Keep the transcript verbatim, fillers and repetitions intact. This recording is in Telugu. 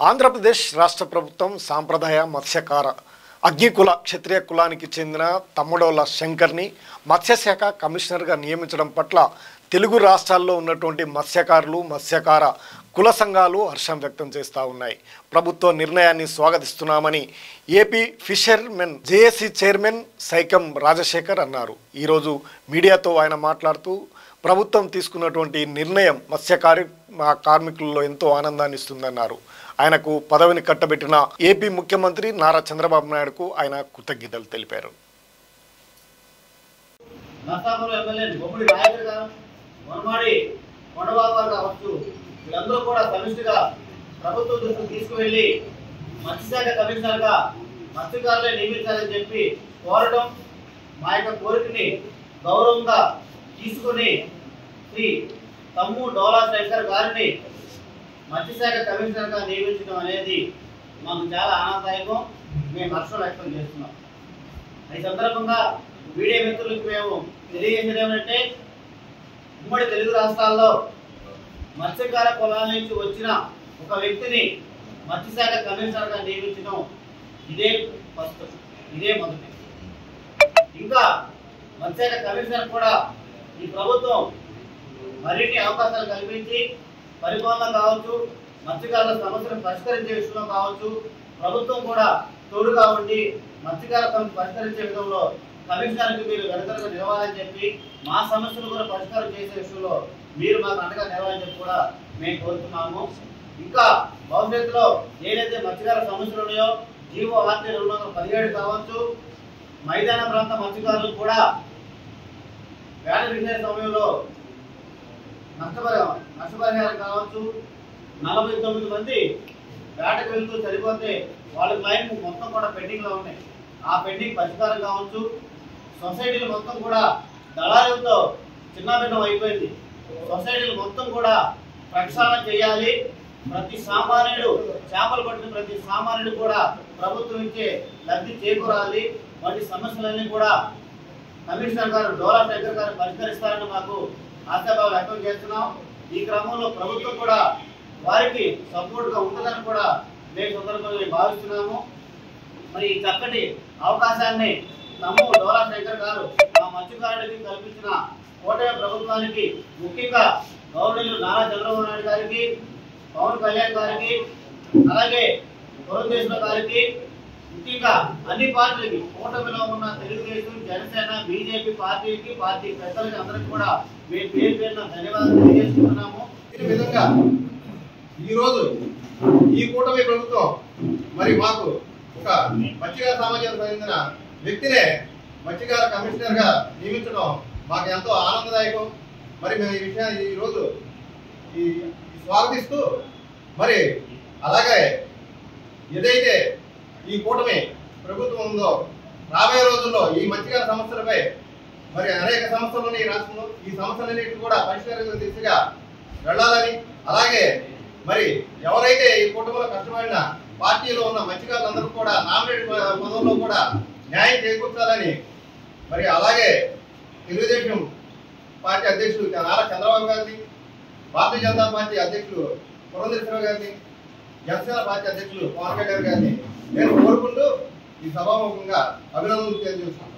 ఆంధ్రప్రదేశ్ రాష్ట్ర ప్రభుత్వం సాంప్రదాయ మత్స్యకార అగ్నికుల క్షత్రియ కులానికి చెందిన తమ్మడోల శంకర్ని మత్స్యశాఖ కమిషనర్గా నియమించడం పట్ల తెలుగు రాష్ట్రాల్లో ఉన్నటువంటి మత్స్యకారులు మత్స్యకార కుల సంఘాలు హర్షం వ్యక్తం చేస్తూ ఉన్నాయి. ప్రభుత్వ నిర్ణయాన్ని స్వాగతిస్తున్నామని AP fishermen JAC chairman Saikam Rajasekhar అన్నారు. ఈరోజు మీడియాతో ఆయన మాట్లాడుతూ ప్రభుత్వం తీసుకున్నటువంటి నిర్ణయం మత్స్యకారి కార్మికుల్లో ఎంతో ఆనందాన్ని ఇస్తుందన్నారు. ఆయనకు పదవిని కట్టబెట్టిన ఏపీ ముఖ్యమంత్రి నారా చంద్రబాబు నాయుడుకు ఆయన కృతజ్ఞతలు తెలిపారు. వీళ్ళందరూ కూడా సమిష్టిగా ప్రభుత్వం దృష్టికి తీసుకువెళ్ళి మత్స్యశాఖ కమిషనర్గా మత్స్యకారులే నియమించాలని చెప్పి కోరడం, మా యొక్క కోరికని గౌరవంగా తీసుకుని శ్రీ తమ్ము డోలా శంకర్ గారిని మత్స్యశాఖ కమిషనర్గా నియమించడం అనేది మాకు చాలా ఆనందదాయకం. మేము హర్షం వ్యక్తం చేస్తున్నాం. ఈ సందర్భంగా మీడియా మిత్రులకు మేము తెలియజేసేది ఏమంటే, ఉమ్మడి తెలుగు రాష్ట్రాల్లో మత్స్యకార కులాల నుంచి వచ్చిన ఒక వ్యక్తిని మత్స్యశాఖ కమిషనర్గా నియమించడం ఇదే ఫస్ట్, ఇదే మొదటి. ఇంకా మత్స్యశాఖ కమిషనర్ కూడా ఈ ప్రభుత్వం మరిన్ని అవకాశాలు కల్పించి పరిపాలన కావచ్చు, మత్స్యకారుల సమస్యలను పరిష్కరించే విషయంలో కావచ్చు, ప్రభుత్వం కూడా తోడుగా ఉండి మత్స్యకార సమస్య పరిష్కరించే విధంలో కమిషనర్కి మీరు నిరంతరంగా నిలవాలని చెప్పి, మా సమస్యలు కూడా పరిష్కారం చేసే విషయంలో మీరు మాకు అండగా నిలవాలని చెప్పి కూడా మేము కోరుతున్నాము. ఇంకా భవిష్యత్తులో ఏదైతే మత్స్యకార సమస్యలు ఉన్నాయో జీవో ఆర్టీ రెండు వందల పదిహేడు కావచ్చు, మైదాన ప్రాంత మత్స్యకారులు కూడా వేట విషయ సమయంలో నష్టపరిహారం నష్టపరిహారం కావచ్చు, నలభై తొమ్మిది మంది వేటకు వెళ్తూ సరిపోతే వాళ్ళ క్లైమ్ మొత్తం కూడా పెండింగ్లో ఉన్నాయి. ఆ పెండింగ్ పరిష్కారం కావచ్చు. సొసైటీలు మొత్తం కూడా దళారులతో చిన్నభిన్నం అయిపోయింది. సొసైటీలు మొత్తం కూడా ప్రక్షాళన చేయాలి. ప్రతి సామాన్యుడు చేపలు పట్టిన ప్రతి సామాన్యుడు కూడా ప్రభుత్వం ఇచ్చే లబ్ధి చేకూరాలి. వాటి సమస్యలన్నీ కూడా కమిషనర్ గారు డోలా శంకర్ గారు పరిష్కరిస్తారని మాకు ఆశాభావం వ్యక్తం చేస్తున్నాం. ఈ క్రమంలో ప్రభుత్వం కూడా వారికి సపోర్ట్ గా ఉంటుందని కూడా మేము సందర్భంగా భావిస్తున్నాము. మరి ఈ చక్కటి అవకాశాన్ని తమ్ము డోలా శంకర్ గారు మా మత్స్యకారుడికి కల్పించిన కోటయ ప్రభుత్వానికి, ముఖ్యంగా గవర్నర్ నారా చంద్రబాబు నాయుడు గారికి, పవన్ కళ్యాణ్ గారికి, అలాగే పురంధేశ్వర గారికి, ముఖ్యంగా అన్ని పార్టీలకి, కూటమిలో ఉన్న తెలుగుదేశం, జనసేన, బీజేపీ పార్టీకి, పార్టీ పెద్దలకి అందరికి కూడా మేము పేరు పేరున ధన్యవాదాలు తెలియజేస్తున్నాము. ఈ విధంగా ఈరోజు ఈ కూటమి ప్రభుత్వం మరి మాకు ఒక మత్స్యకార సమాజానికి చెందిన వ్యక్తినే మత్స్యకార కమిషనర్ గా నియమించడం మాకు ఎంతో ఆనందదాయకం. మరి మేము ఈ విషయాన్ని ఈరోజు ఈ స్వాగతిస్తూ, మరి అలాగే ఏదైతే ఈ కూటమి ప్రభుత్వం ఉందో రాబోయే రోజుల్లో ఈ మత్స్యకార సమస్యలపై మరి అనేక సమస్యలు ఉన్నాయి ఈ రాష్ట్రంలో. ఈ సమస్యలన్నింటినీ కూడా పరిష్కరించే దిశగా వెళ్ళాలని, అలాగే మరి ఎవరైతే ఈ కూటమిలో కష్టపడిన పార్టీలో ఉన్న మత్స్యకారులందరూ కూడా నామినేట్ పదవుల్లో కూడా న్యాయం చేకూర్చాలని, మరి అలాగే తెలుగుదేశం పార్టీ అధ్యక్షుడు నారా చంద్రబాబు గారిని, భారతీయ జనతా పార్టీ అధ్యక్షుడు పురంధేశ్వర గారిని, జనసేన పార్టీ అధ్యక్షుడు పవన్ కళ్యాణ్ గారిని నేను కోరుకుంటూ ఈ సభాముఖంగా అభినందనలు తెలియజేస్తున్నాను.